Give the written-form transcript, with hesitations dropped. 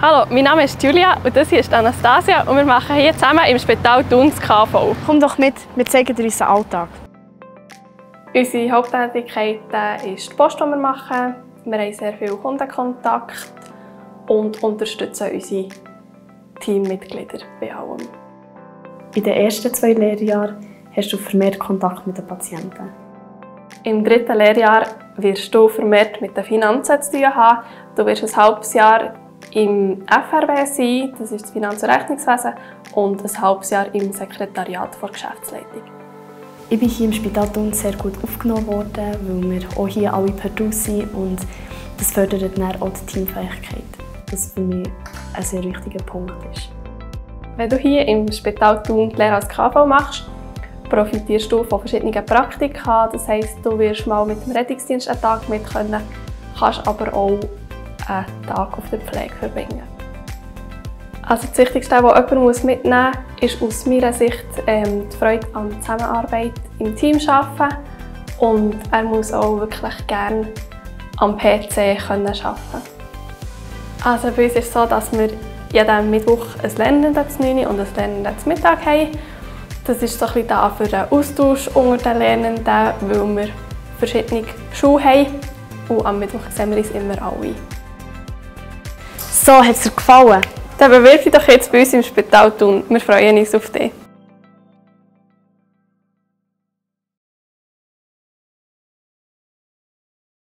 Hallo, mein Name ist Julia und das hier ist Anastasia und wir machen hier zusammen im Spital Thun das KV. Komm doch mit, wir zeigen dir unseren Alltag. Unsere Haupttätigkeit ist die Post, die wir machen. Wir haben sehr viel Kundenkontakt und unterstützen unsere Teammitglieder bei allem. In den ersten 2 Lehrjahren hast du vermehrt Kontakt mit den Patienten. Im 3. Lehrjahr wirst du vermehrt mit den Finanzen zu tun haben. Du wirst ein halbes Jahr im FRW sein, das ist das Finanz- und Rechnungswesen, und ein halbes Jahr im Sekretariat der Geschäftsleitung. Ich bin hier im Spital Thun sehr gut aufgenommen worden, weil wir auch hier alle per Du sind und das fördert dann auch die Teamfähigkeit, was für mich ein sehr wichtiger Punkt ist. Wenn du hier im Spital Thun die Lehre als KV machst, profitierst du von verschiedenen Praktika. Das heisst, du wirst mal mit dem Rettungsdienst einen Tag mit können, kannst aber auch einen Tag auf der Pflege verbringen. Also das Wichtigste, was jemand mitnehmen muss, ist aus meiner Sicht die Freude an der Zusammenarbeit im Team arbeiten. Und er muss auch wirklich gerne am PC arbeiten können. Also bei uns ist es so, dass wir jeden Mittwoch ein Lernenden zu 9 und ein Lernenden zu Mittag haben. Das ist so ein bisschen da für den Austausch unter den Lernenden, weil wir verschiedene Schulen haben. Und am Mittwoch sehen wir uns immer alle. So, hat es dir gefallen? Dann bewirb dich doch jetzt bei uns im Spital Thun. Wir freuen uns auf dich.